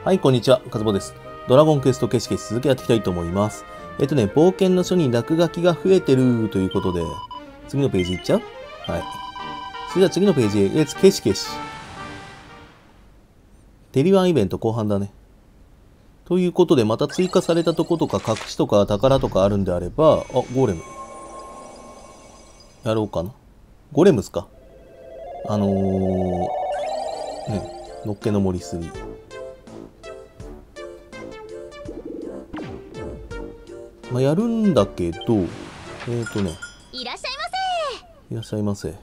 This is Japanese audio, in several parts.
はい、こんにちは。かずぼです。ドラゴンクエスト消し消し続けやっていきたいと思います。冒険の書に落書きが増えてるということで、次のページいっちゃう？はい。それでは次のページへ、消し消し。テリワンイベント後半だね。ということで、また追加されたとことか隠しとか宝とかあるんであれば、ゴーレム。やろうかな。ゴレムっすか。のっけの森3。まあ、やるんだけど、いらっしゃいませ。いらっしゃいませ。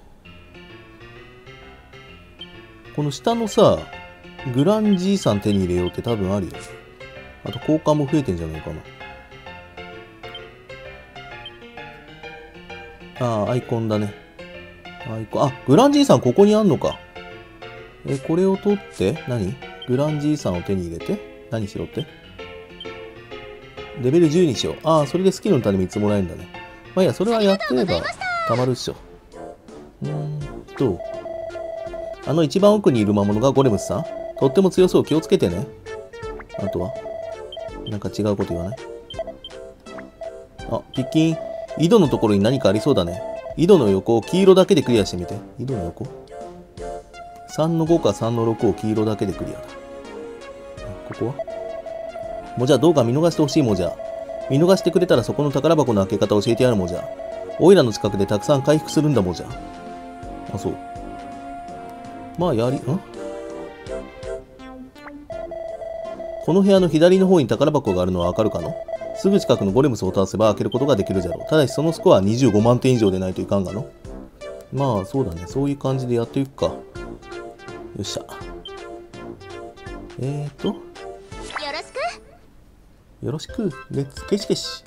この下のさ、グランジーさん手に入れようって多分あるよ。あと交換も増えてんじゃないかな。アイコンだね。アイコン。グランジーさんここにあんのか。これを取って、グランジーさんを手に入れて、何しろって？レベル10にしよう。それでスキルの種3つもらえるんだね。まあいいや、それはやってればたまるっしょ。一番奥にいる魔物がゴレムスさん。とっても強そう。気をつけてね。あとはなんか違うこと言わない？ピッキン。井戸のところに何かありそうだね。井戸の横を黄色だけでクリアしてみて。井戸の横 ?3 の5か3の6を黄色だけでクリアだ。ここはもじゃどうか見逃してほしいもじゃ。見逃してくれたらそこの宝箱の開け方教えてやるもじゃ。オイラの近くでたくさん回復するんだもじゃ。そう。まあこの部屋の左の方に宝箱があるのはわかるかの？すぐ近くのゴレムスを倒せば開けることができるじゃろう。ただしそのスコアは25万点以上でないといかんがの。まあそうだね。そういう感じでやっていくか。よっしゃ。よろしく。レッツ消し消し。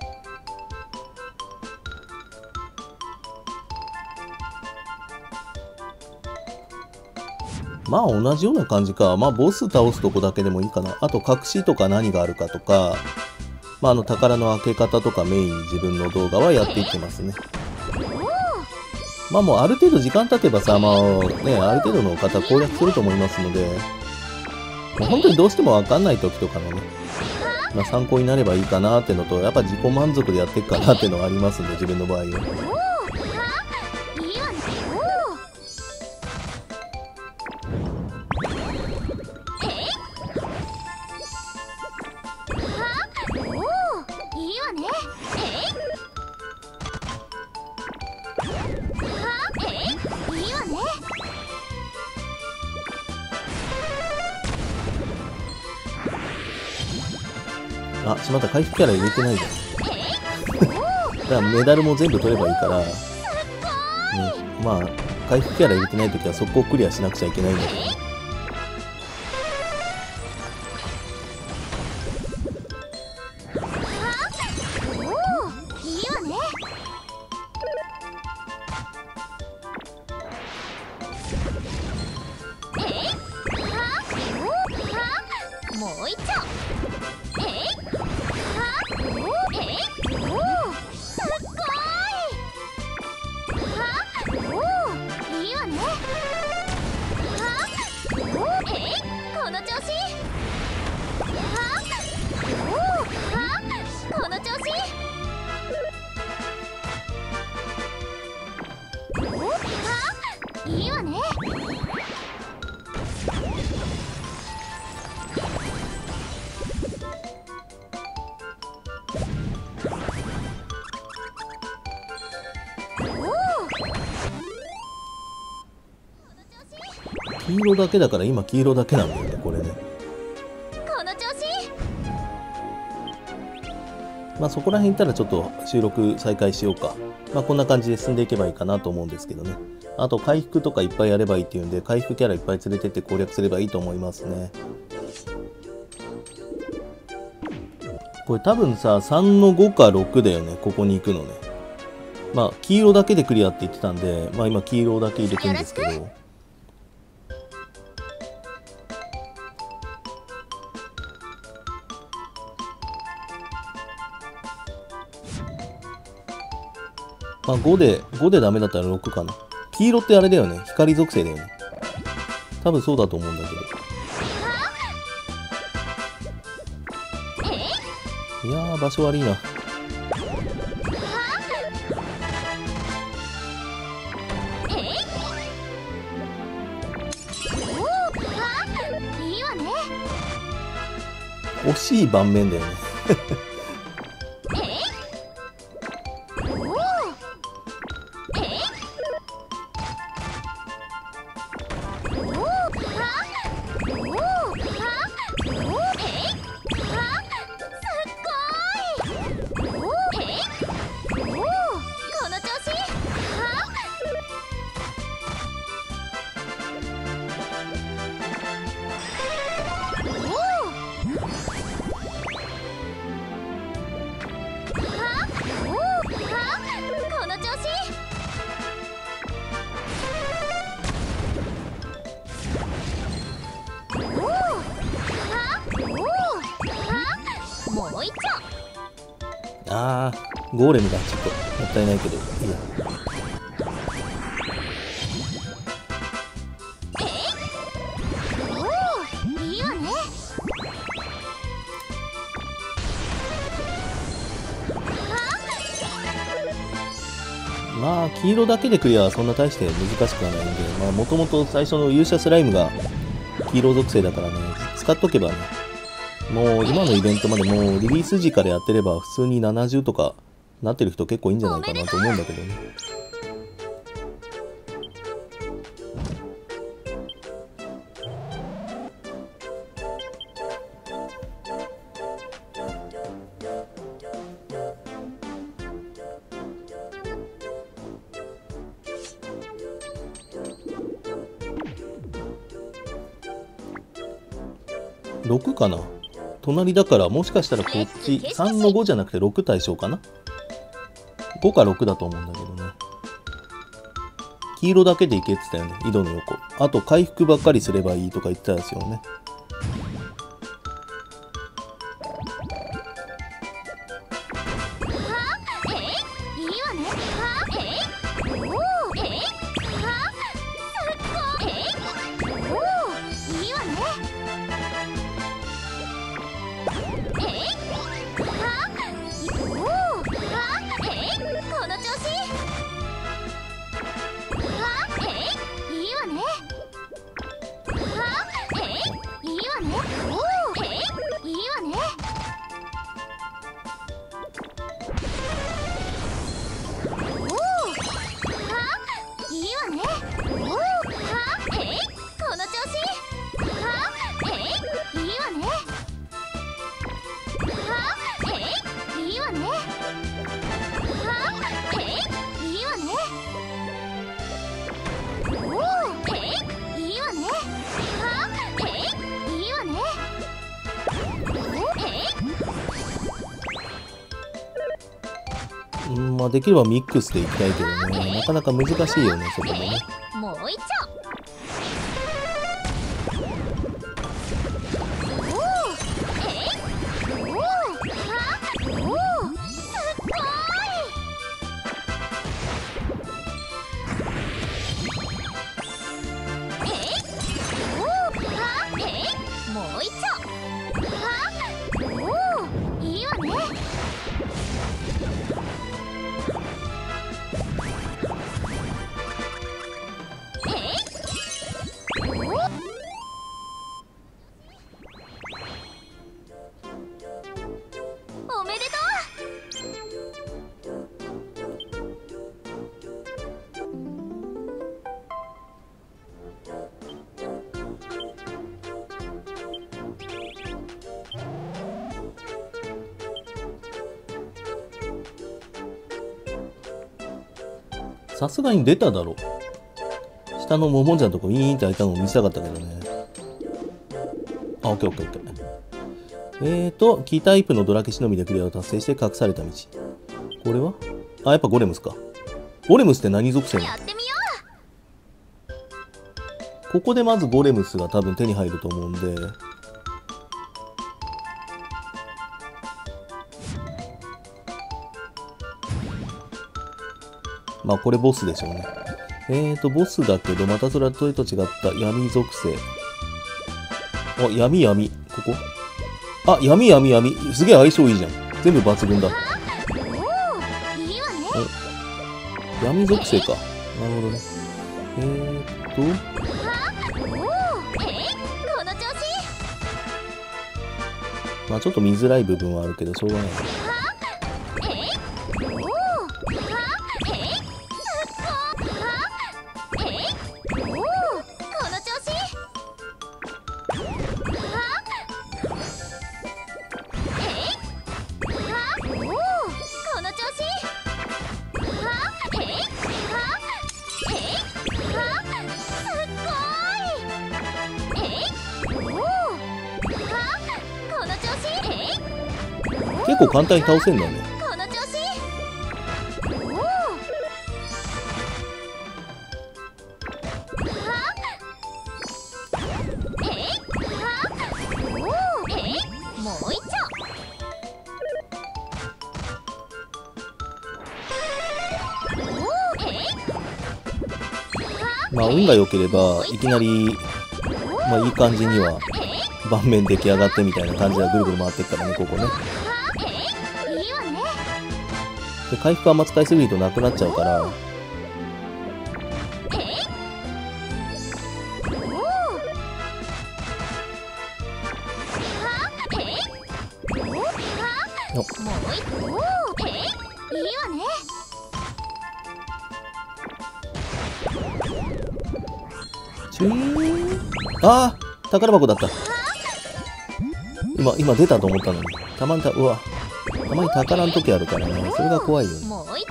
まあ同じような感じか。まあボス倒すとこだけでもいいかな。あと隠しとか何があるかとか、宝の開け方とかメインに自分の動画はやっていってますね。もうある程度時間経てばさ、ある程度の方攻略すると思いますので、本当にどうしてもわかんない時とかのね、参考になればいいかなってのと、やっぱ自己満足でやっていくかなってのがありますんで、自分の場合は。しまった、回復キャラ入れてないじゃん。だからメダルも全部取ればいいから、回復キャラ入れてないときは速攻クリアしなくちゃいけないんだけど。黄色だけだから今黄色だけなんだよね、これね。そこら辺いったらちょっと収録再開しようか。こんな感じで進んでいけばいいかなと思うんですけどね。あと回復とかいっぱいやればいいっていうんで、回復キャラいっぱい連れてって攻略すればいいと思いますね。これ多分さ、3の5か6だよね、ここに行くのね。黄色だけでクリアって言ってたんで、今黄色だけ入れてるんですけど。5でダメだったら6かな。黄色ってあれだよね。光属性だよね。多分そうだと思うんだけど。 いやー、場所悪いな。惜しい盤面だよね。あー、ゴーレムだ。ちょっともったいないけどいいや。まあ黄色だけでクリアはそんな大して難しくはないんで、まあもともと最初の勇者スライムが黄色属性だからね、使っとけばね、もう今のイベントまでもうリリース時からやってれば普通に70とかなってる人結構いいんじゃないかなと思うんだけどね。6かな。隣だからもしかしたらこっち3の5じゃなくて6対象かな。5か6だと思うんだけどね。黄色だけでいけって言ったよね、井戸の横。あと回復ばっかりすればいいとか言ってたですよね。まあできればミックスでいきたいけどね、なかなか難しいよね、そこもね。 もう一丁。 さすがに出ただろ。下のモモンちゃんのとこウィーンって開いたのを見せたかったけどね。あ、オッケーオッケーオッケー。キータイプのドラケ忍びでクリアを達成して隠された道。これはあ、やっぱゴレムスか。ゴレムスって何属性なの？ここでまずゴレムスが多分手に入ると思うんで。まあこれボスでしょうね。ボスだけど、またそれはそれと違った闇属性。あ、闇。ここあ、闇。すげえ相性いいじゃん。 全部抜群だ。闇属性か。なるほどね。まあちょっと見づらい部分はあるけどしょうがない。結構簡単に倒せんだよね。まあ運が良ければいきなり、まあいい感じには盤面出来上がってみたいな感じでぐるぐる回っていくからね、ここね。で回復あんま使いすぎるとなくなっちゃうから、ああ、宝箱だった。今出たと思ったのに。たまにたまに宝の時あるからね。それが怖いよね。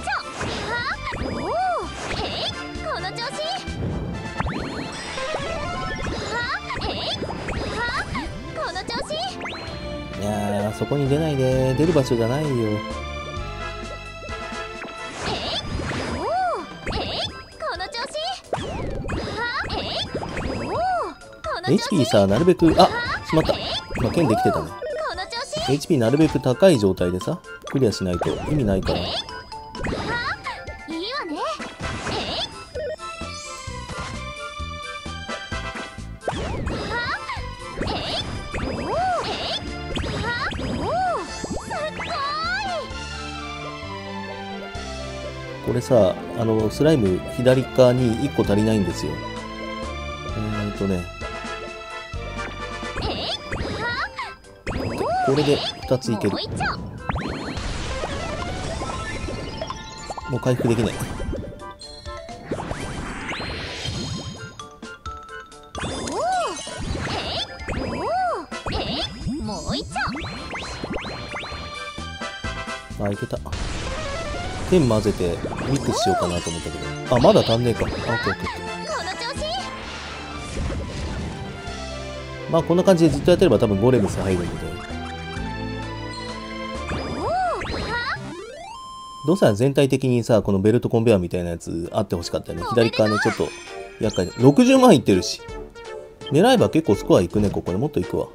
いやー、そこに出ないで。出る場所じゃないよ。HP さ、なるべく、あ、しまった。今、剣できてたね。HP なるべく高い状態でさ、クリアしないと意味ないから。これさ、スライム左側に1個足りないんですよ。これで2ついける。もう回復できない。あ、いけた。剣混ぜてミックスしようかなと思ったけど。あ、まだ足んねえか。あ、オッケーオッケー。まあこんな感じでずっとやってれば多分ゴレムス入るので。どうせ全体的にさ、このベルトコンベアみたいなやつあってほしかったよね。左側ね、ちょっと厄介で。60万いってるし。狙えば結構スコアいくね、ここでもっといくわ。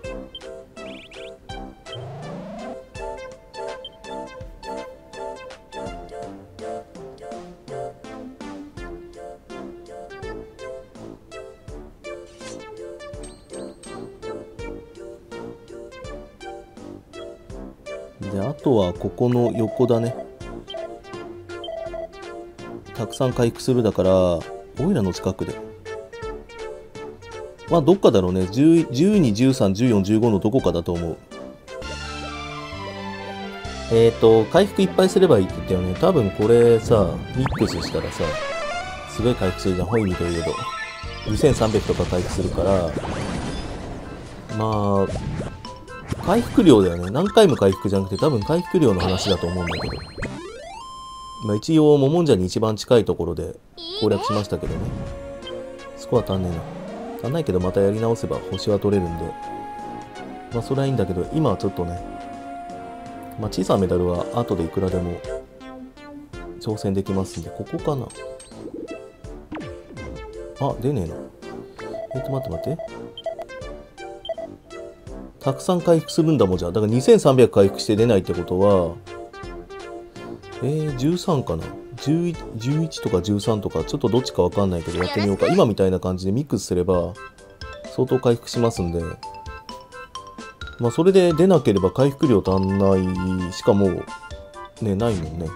で、あとはここの横だね。たくさん回復するだから、オイラの近くで。まあ、どっかだろうね。12、13、14、15のどこかだと思う。回復いっぱいすればいいって言ったよね。多分これさ、ミックスしたらさ、すごい回復するじゃん。ホイミといえど。2300とか回復するから、まあ、回復量だよね。何回も回復じゃなくて、多分回復量の話だと思うんだけど。まあ一応、モモンジャに一番近いところで攻略しましたけどね。スコア足んねえな。足んないけど、またやり直せば星は取れるんで。まあそれはいいんだけど、今はちょっとね、まあ小さなメダルは後でいくらでも挑戦できますんで、ここかな。あ、出ねえな。待って。たくさん回復するんだもんじゃ。だから2300回復して出ないってことは、13かな 11とか13とか、ちょっとどっちかわかんないけどやってみようか。今みたいな感じでミックスすれば相当回復しますんで、 まあそれで出なければ回復量足んないしかもうねないもんね。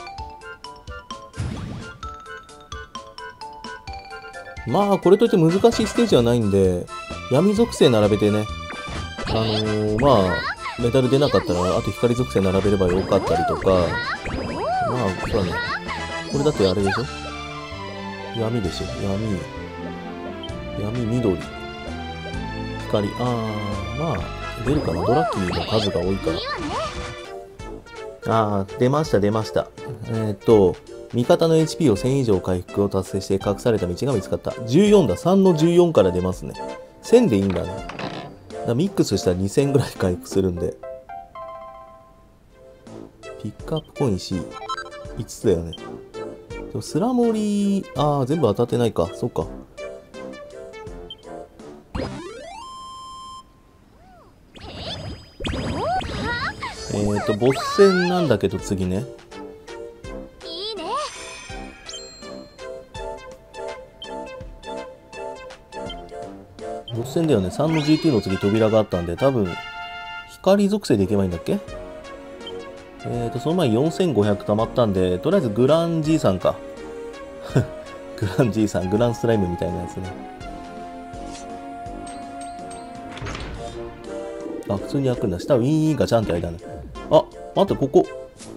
まあこれといって難しいステージはないんで闇属性並べてねまあメダル出なかったらあと光属性並べればよかったりとか、まあそうだね、これだってあれでしょ、闇でしょ、闇緑光、まあ出るかな、ドラッキーの数が多いから。出ました味方の HP を1000以上回復を達成して隠された道が見つかった。14だ。3の14から出ますね。1000でいいんだね。ミックスしたら2000ぐらい回復するんで。ピックアップコイン C5 つだよね。でもスラモリ全部当たってないか。そっか。ボス戦なんだけど次ね。ボス戦だよね。3の GT の次扉があったんで、多分、光属性でいけばいいんだっけ？その前に4500溜まったんで、とりあえずグランじいさんか。グランじいさん、グランスライムみたいなやつね。普通に開くんだ。下ウィーンがちゃんって開いたね。待って、ここ。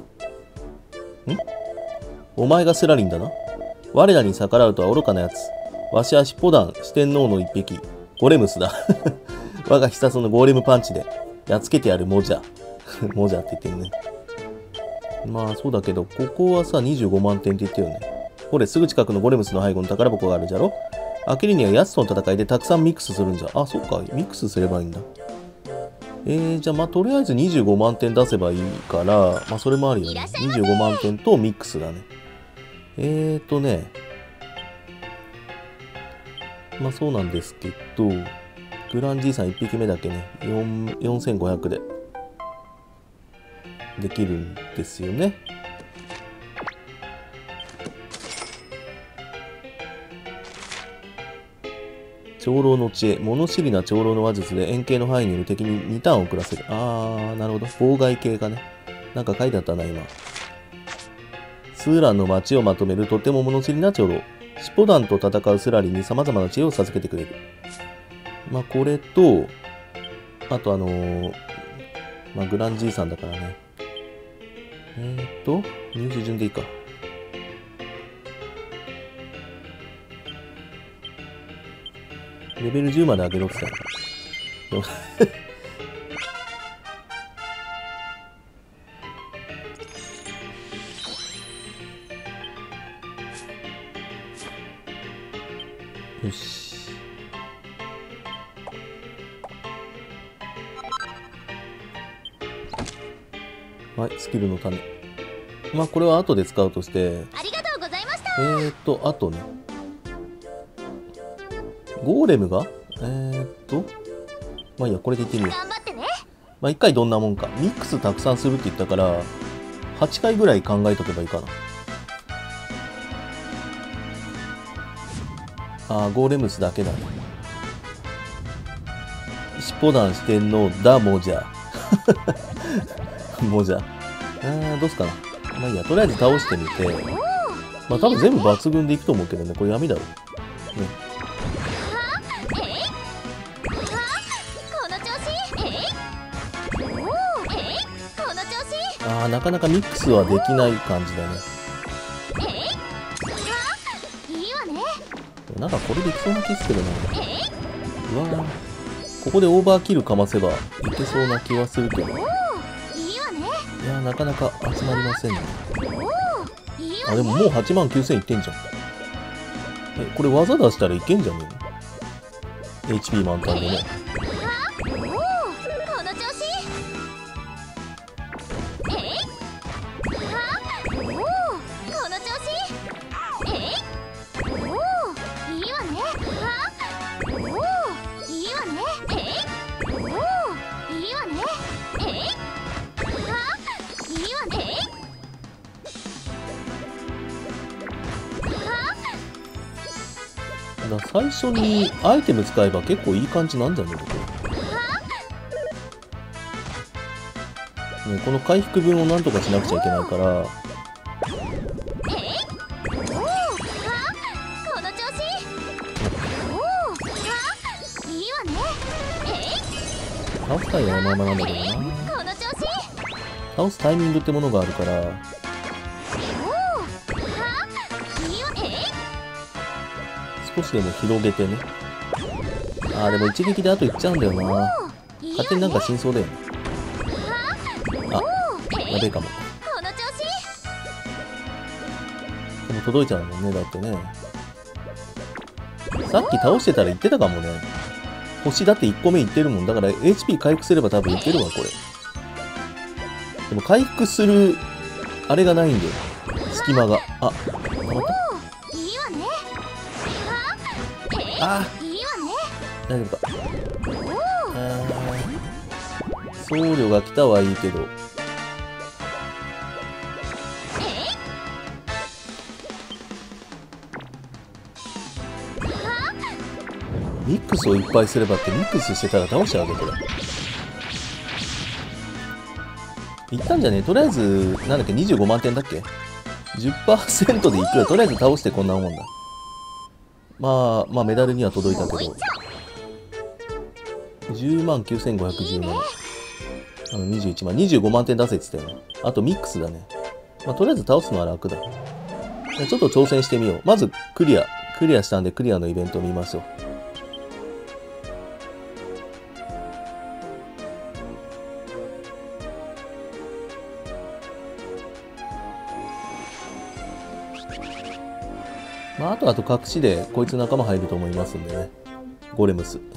お前がスラリンだな。我らに逆らうとは愚かなやつ。わしはシポダン、四天王の一匹。ゴレムスだ。我が必殺のゴーレムパンチで、やっつけてやるモジャ。モジャって言ってるね。まあそうだけど、ここはさ、25万点って言ってるよね。これすぐ近くのゴレムスの背後に宝箱があるじゃろ。開けるには奴との戦いでたくさんミックスするんじゃ。そっか、ミックスすればいいんだ。じゃあまあとりあえず25万点出せばいいから、まあそれもあるよね。25万点とミックスだね。まあそうなんですけど、グランじいさん1匹目だけね、4500でできるんですよね。長老の知恵。物知りな長老の話術で円形の範囲にいる敵に2ターン遅らせる。なるほど。妨害系がね。なんか書いてあったな、今。スーランの町をまとめるとても物知りな長老。シポダンと戦うスラリンに様々な知恵を授けてくれる。まあ、これと、あとまあ、グランじいさんだからね。入手順でいいか。レベル10まで上げろって言ったよし。はい、スキルの種。まあ、これは後で使うとして。 ありがとうございました。 あとね。ゴーレムがまあいいや、これでいってみよう。 頑張ってね。 まあ1回どんなもんか。ミックスたくさんするって言ったから、8回ぐらい考えとけばいいかな。ゴーレムスだけだね。シポダン四天王だ、モジャ。モジャ。どうすかな。まあいいや、とりあえず倒してみて。まあ多分全部抜群でいくと思うけどね。これ闇だろ。ね。なかなかミックスはできない感じだね。なんかこれできそうな気するけどな。うわぁ。ここでオーバーキルかませばいけそうな気はするけど。いやなかなか集まりませんね。でももう8万9000いってんじゃん。これ技出したらいけんじゃねえの？ HP 満タンでね。最初にアイテム使えば結構いい感じなんだよね、これ。 ね、この回復分をなんとかしなくちゃいけないから。倒すタイミングはまあまあなんだけどな。倒すタイミングってものがあるから。少しでも広げてね。あーでも一撃であといっちゃうんだよな。勝手になんか死にそうだよね。あ、やべえかも。でも届いちゃうもんね、だってね。さっき倒してたらいってたかもね。星だって1個目いってるもん。だから HP 回復すれば多分いけるわ、これ。でも回復する、あれがないんだよ。隙間が。あ、たまった。あー、大丈夫か。僧侶が来たはいいけど。ミックスをいっぱいすればってミックスしてたら倒しちゃうわけこれ。いったんじゃねえ。とりあえず、なんだっけ、25万点だっけ ?10% でいくら。とりあえず倒してこんなもんだ。まあメダルには届いたけど。10万9517。21万。25万点出せって言ったよね。あとミックスだね。まあとりあえず倒すのは楽だ。ちょっと挑戦してみよう。まずクリアしたんでクリアのイベントを見ましょう。まあ、あと隠しでこいつ仲間入ると思いますんでね。ゴレムス。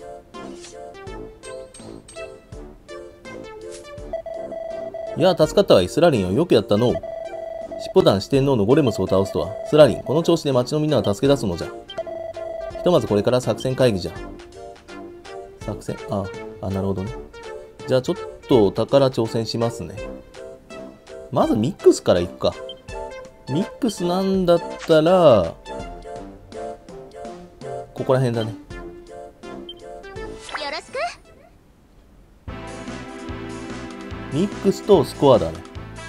いや、助かったわい。スラリンよ。よくやったの。尻尾団四天王のゴレムスを倒すとは。スラリン、この調子で町のみんなは助け出すのじゃ。ひとまずこれから作戦会議じゃ。作戦、なるほどね。じゃあちょっと宝挑戦しますね。まずミックスからいくか。ミックスなんだったら、ここら辺だね。よろしく。ミックスとスコアだね。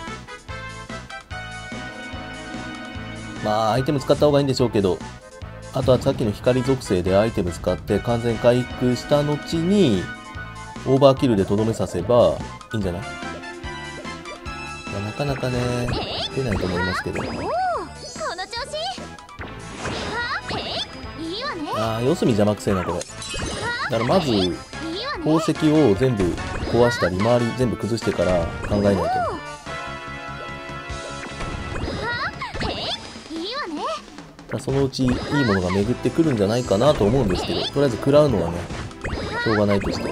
まあアイテム使った方がいいんでしょうけど、あとはさっきの光属性でアイテム使って完全回復した後にオーバーキルでとどめさせばいいんじゃない？なかなかね出ないと思いますけど。四隅邪魔くせえなこれ。だからまず宝石を全部壊したり周り全部崩してから考えないとね。そのうちいいものが巡ってくるんじゃないかなと思うんですけど、とりあえず食らうのはねしょうがないとして。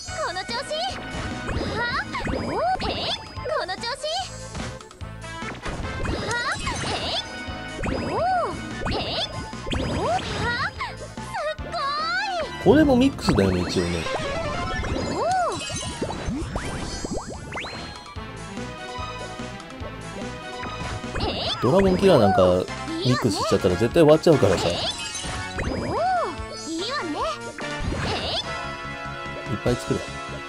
これもミックスだよね一応ね。ドラゴンキラーなんかミックスしちゃったら絶対終わっちゃうからさ。いっぱい作れ。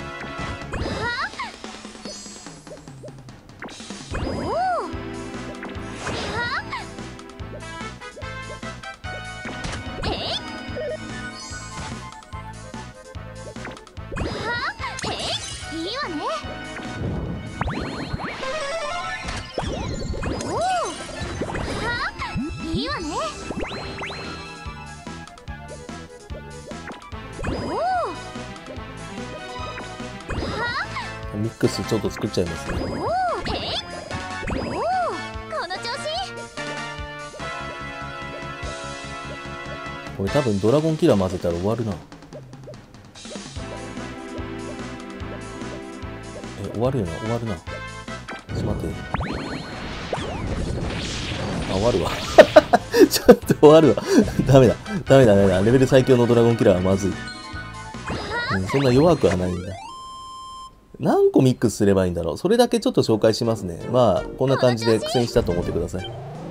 ミックスちょっと作っちゃいますね。これ多分ドラゴンキラー混ぜたら終わるな。終わるよな、終わるな。ちょっと待って。終わるわ。ちょっと終わるわ。ダメだ。レベル最強のドラゴンキラーはまずい。そんな弱くはないんだ。何個ミックスすればいいんだろう。それだけちょっと紹介しますね。まあ、こんな感じで苦戦したと思ってください。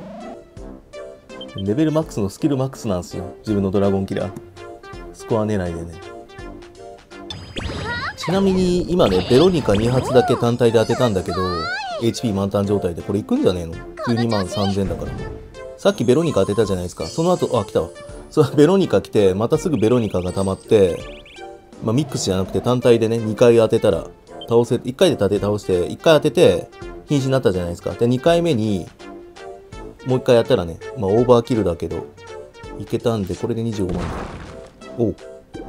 レベルマックスのスキルマックスなんですよ。自分のドラゴンキラー。スコア狙いでね。 ちなみに今ね、ベロニカ2発だけ単体で当てたんだけど、HP 満タン状態でこれいくんじゃねえの ?12 万3000だから。さっきベロニカ当てたじゃないですか。その後、あ、来たわ。ベロニカ来て、またすぐベロニカが溜まって、まあミックスじゃなくて単体でね、2回当てたら、1回で倒して、1回当てて、瀕死になったじゃないですか。で、2回目に、もう1回やったらね、まあオーバーキルだけど、いけたんで、これで25万だ。おう。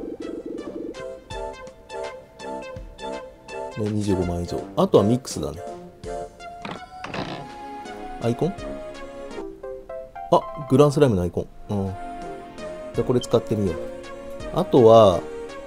ね、25万以上。あとはミックスだね。アイコン？あ、グランスライムのアイコン。うん。じゃあこれ使ってみよう。あとは、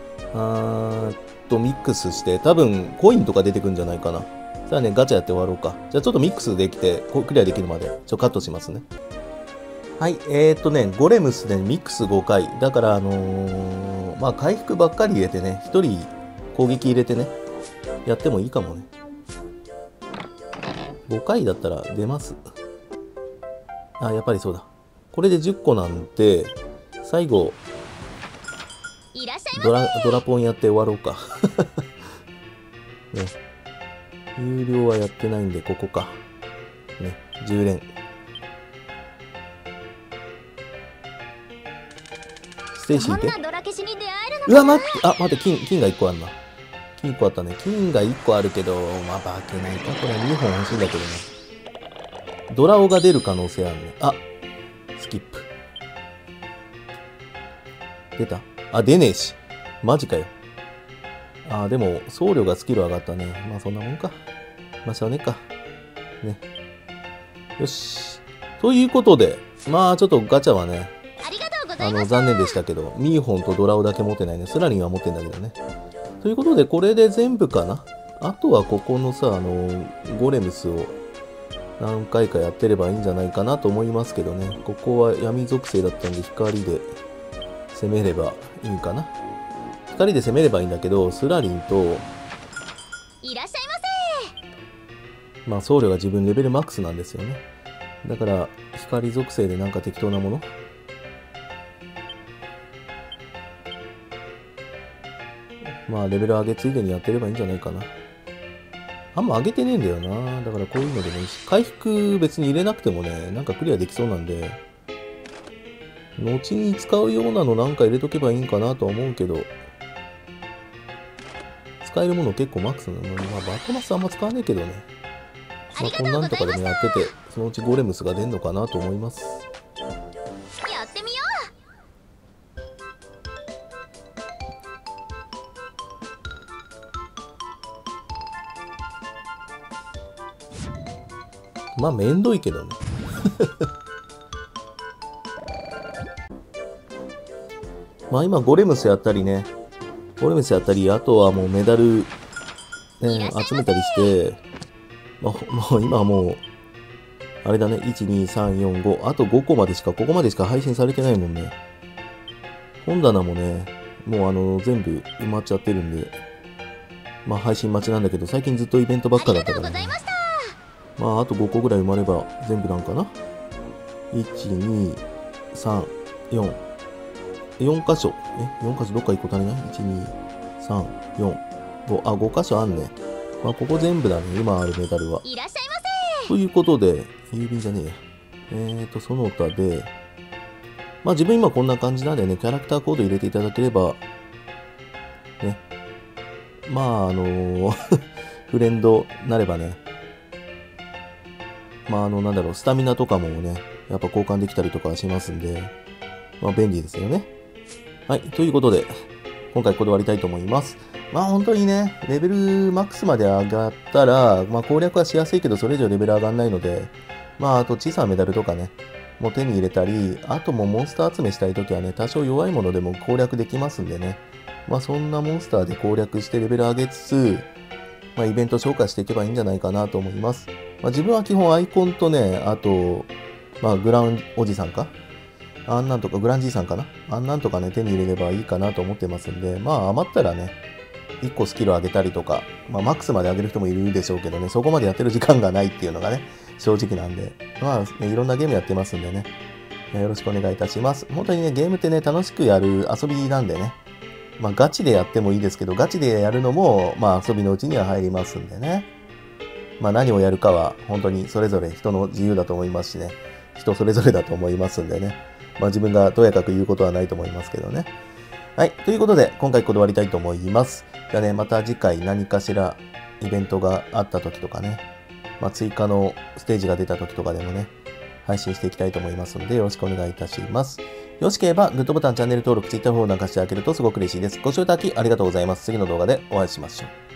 ミックスして、多分コインとか出てくるんじゃないかな。さあね、ガチャやって終わろうか。じゃあちょっとミックスできて、クリアできるまで、カットしますね。はい、ゴレムスでミックス5回。だから、まあ、回復ばっかり入れてね、1人攻撃入れてね、やってもいいかもね。5回だったら出ます。あ、やっぱりそうだ。これで10個なんて、最後、ドラポンやって終わろうか。ね。有料はやってないんで、ここか。ね、10連。ステイシーいて。うわ、待って、待って、金が1個あるな。金1個あったね。金が1個あるけど、まあ、化けないか。これ2本欲しいんだけどね。ドラオが出る可能性あるね。あ、スキップ。出た？あ、出ねえし。マジかよ。あ、でも、僧侶がスキル上がったね。まあ、そんなもんか。まあ、しゃあねえか。ね。よし。ということで、まあ、ちょっとガチャはね、残念でしたけど、ミーホンとドラオだけ持ってないね。スラリンは持ってんだけどね。ということで、これで全部かな。あとはここのさ、ゴレムスを何回かやってればいいんじゃないかなと思いますけどね。ここは闇属性だったんで、光で攻めればいいかな。光で攻めればいいんだけど、スラリンと、 いらっしゃいませ。 まあ、僧侶が自分レベルマックスなんですよね。だから、光属性でなんか適当なものまあ、レベル上げついでにやってればいいんじゃないかな。あんま上げてねえんだよな。だからこういうのでもいいし、回復別に入れなくてもね、なんかクリアできそうなんで、後に使うようなのなんか入れとけばいいんかなとは思うけど、使えるもの結構マックスなのに、まあ、バトマスあんま使わねえけどね。まあ、こんなんとかでもやってて、そのうちゴレムスが出んのかなと思います。 やってみよまあ、めんどいけどね。まあ、今、ゴレムスやったりね、あとはもうメダル、ね、集めたりして、まあ、もう今はもう、あれだね、1、2、3、4、5、あと5個までしか、ここまでしか配信されてないもんね。本棚もね、もう全部埋まっちゃってるんで、まあ配信待ちなんだけど、最近ずっとイベントばっかだったからね。まああと5個ぐらい埋まれば全部なんかな。1、2、3、4、4箇所。4箇所どっか1個足りない ?1、2、3、4、5。あ、5箇所あんね。まあここ全部だね、今あるメダルは。 いらっしゃいませ。 ということで、郵便じゃねえや。その他で、まあ自分今こんな感じなんでね、キャラクターコード入れていただければ、ね。まあフレンドなればね、まあなんだろう、スタミナとかもね、やっぱ交換できたりとかしますんで、まあ便利ですよね。はい、ということで、今回ここで終わりたいと思います。まあ本当にね、レベルマックスまで上がったら、まあ攻略はしやすいけど、それ以上レベル上がんないので、まああと小さなメダルとかね、もう手に入れたり、あともモンスター集めしたいときはね、多少弱いものでも攻略できますんでね、まあそんなモンスターで攻略してレベル上げつつ、まあイベント消化していけばいいんじゃないかなと思います。まあ自分は基本アイコンとね、あと、まあグランおじさんかあんなんとか、グランじいさんかなあんなんとかね、手に入れればいいかなと思ってますんで、まあ余ったらね、1個スキル上げたりとか、まあマックスまで上げる人もいるでしょうけどね、そこまでやってる時間がないっていうのがね、正直なんで、まあ、ね、いろんなゲームやってますんでね、よろしくお願いいたします。本当にね、ゲームってね、楽しくやる遊びなんでね、 まあガチでやってもいいですけど、ガチでやるのも、まあ遊びのうちには入りますんでね。まあ何をやるかは本当にそれぞれ人の自由だと思いますしね。人それぞれだと思いますんでね。まあ自分がとやかく言うことはないと思いますけどね。はい。ということで、今回ここで終わりたいと思います。じゃあね、また次回何かしらイベントがあった時とかね、まあ追加のステージが出た時とかでもね、配信していきたいと思いますので、よろしくお願いいたします。よろしければ、グッドボタン、チャンネル登録、Twitter フォローなんかしてあげるとすごく嬉しいです。ご視聴いただきありがとうございます。次の動画でお会いしましょう。